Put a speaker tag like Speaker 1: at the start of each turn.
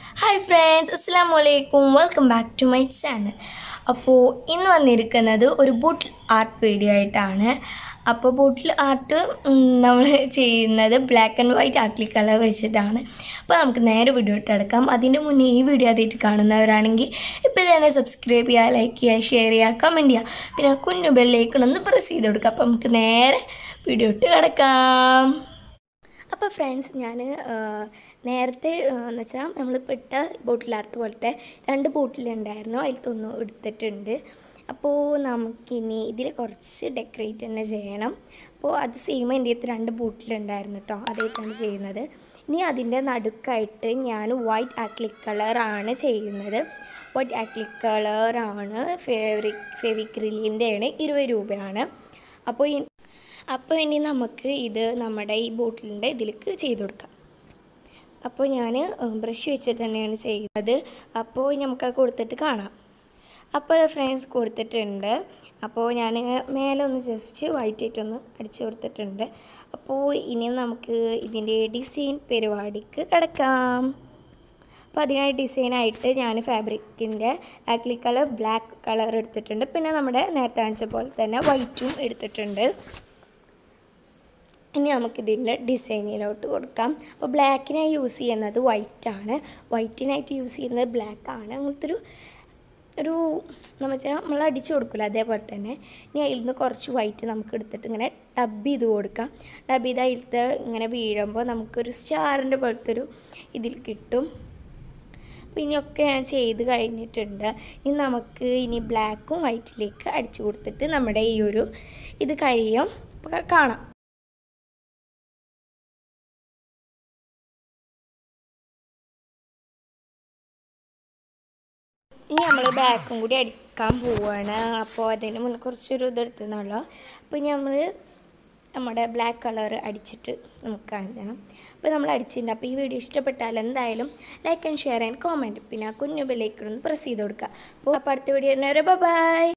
Speaker 1: Hi friends, Assalamu alaikum. Welcome back to my channel. അപ്പോൾ ഇന്ന് വന്നിരിക്കുന്നത് ഒരു ബോട്ടിൽ ആർട്ട് വീഡിയോ ആയിട്ടാണ്. അപ്പോൾ ബോട്ടിൽ ആർട്ട് നമ്മൾ ചെയ്യുന്നത് black and white acrylic colour വെച്ചിട്ടാണ്. അപ്പോൾ നമുക്ക് നേരെ വീഡിയോ ഇട്ടെടുക്കാം. അതിൻ്റെ മുന്നേ ഈ വീഡിയോ ആദ്യമായിട്ട് കാണുന്നവരാണെങ്കിൽ ഇപ്പോൾ തന്നെ സബ്സ്ക്രൈബ് ചെയ്യുക, ലൈക്ക് ചെയ്യുക, ഷെയർ ചെയ്യുക, കമൻറ്റ് ചെയ്യുക, പിന്നെ കുഞ്ഞു ബെല്ലൈക്കൺ പ്രസ് ചെയ്ത് കൊടുക്കുക. അപ്പോൾ നമുക്ക് നേരെ വീഡിയോ ഇട്ട് കിടക്കാം. അപ്പോൾ ഫ്രണ്ട്സ്, ഞാൻ നേരത്തെ എന്ന് വെച്ചാൽ നമ്മളിപ്പോൾ ഇട്ട ബോട്ടിൽ ആർട്ട് പോലത്തെ 2 ബോട്ടിലുണ്ടായിരുന്നു, അതിലത്തൊന്ന് എടുത്തിട്ടുണ്ട്. അപ്പോൾ നമുക്കിനി ഇതിൽ കുറച്ച് ഡെക്കറേറ്റ് തന്നെ ചെയ്യണം. അപ്പോൾ അത് സെയിം എൻ്റെ അടുത്ത് 2 ബോട്ടിലുണ്ടായിരുന്നു കേട്ടോ, അതായിട്ടാണ് ചെയ്യുന്നത്. ഇനി അതിൻ്റെ നടുക്കായിട്ട് ഞാൻ വൈറ്റ് ആക്രിലിക് കളറാണ് ചെയ്യുന്നത്. വൈറ്റ് ആക്രിലിക് കളറാണ് ഫെവിക്രിലിൻ്റെയാണ്, 20 രൂപയാണ്. അപ്പോൾ ഇനി നമുക്ക് ഇത് നമ്മുടെ ഈ ബോട്ടിലിൻ്റെ ഇതിലേക്ക് ചെയ്ത് കൊടുക്കാം. അപ്പോൾ ഞാൻ ബ്രഷ് വെച്ചിട്ട് തന്നെയാണ് ചെയ്യുന്നത്. അപ്പോൾ നമുക്ക് കൊടുത്തിട്ട് കാണാം. അപ്പോൾ ഫ്രണ്ട്സ് കൊടുത്തിട്ടുണ്ട്. അപ്പോൾ ഞാൻ മേലെ ഒന്ന് ജസ്റ്റ് വൈറ്റ് ആയിട്ടൊന്ന് അടിച്ചു കൊടുത്തിട്ടുണ്ട്. അപ്പോൾ ഇനി നമുക്ക് ഇതിൻ്റെ ഡിസൈൻ പരിപാടിക്ക് കിടക്കാം. അപ്പോൾ അതിനായി ഡിസൈനായിട്ട് ഞാൻ ഫാബ്രിക്കിൻ്റെ ആക്രിലിക് കളർ ബ്ലാക്ക് കളർ എടുത്തിട്ടുണ്ട്. പിന്നെ നമ്മുടെ നേരത്തെ കാണിച്ച പോലെ തന്നെ വൈറ്റും എടുത്തിട്ടുണ്ട്. ഇനി നമുക്കിതിൻ്റെ ഡിസൈനിലോട്ട് കൊടുക്കാം. അപ്പോൾ ബ്ലാക്കിനായി യൂസ് ചെയ്യുന്നത് വൈറ്റാണ്, വൈറ്റിനായിട്ട് യൂസ് ചെയ്യുന്നത് ബ്ലാക്കാണ്. അങ്ങനത്തെ നമ്മൾ അടിച്ചു കൊടുക്കില്ല, അതേപോലെ തന്നെ ഇനി അതിൽ നിന്ന് കുറച്ച് വൈറ്റ് നമുക്ക് എടുത്തിട്ട് ഇങ്ങനെ ഡബ് ചെയ്ത് കൊടുക്കാം. ഡബ് ചെയ്ത് അതിലത്തെ ഇങ്ങനെ വീഴുമ്പോൾ നമുക്കൊരു സ്റ്റാറിൻ്റെ പോലത്തെ ഇതിൽ കിട്ടും. അപ്പോൾ ഇനിയൊക്കെ ഞാൻ ചെയ്ത് കഴിഞ്ഞിട്ടുണ്ട്. ഇനി നമുക്ക് ബ്ലാക്കും വൈറ്റിലേക്ക് അടിച്ചു കൊടുത്തിട്ട് നമ്മുടെ ഈ ഇത് കഴിയും. അപ്പോൾ കാണാം. ഇനി നമ്മൾ ബാക്കും കൂടി അടിക്കാൻ പോവുകയാണ്. അപ്പോൾ അതിന് മുന്നേ കുറച്ചൊരു ഇതെടുത്തുന്നുള്ളൂ. അപ്പോൾ നമ്മുടെ ബ്ലാക്ക് കളർ അടിച്ചിട്ട് നമുക്ക് കാണിക്കണം. അപ്പോൾ നമ്മൾ അടിച്ചിട്ടുണ്ട്. അപ്പോൾ ഈ വീഡിയോ ഇഷ്ടപ്പെട്ടാൽ എന്തായാലും like and share and comment, പിന്നെ കുഞ്ഞു ബെല്ലൈക്കൺ പ്രസ് ചെയ്ത് കൊടുക്കുക. അപ്പോൾ അടുത്ത വീഡിയോ ബൈ.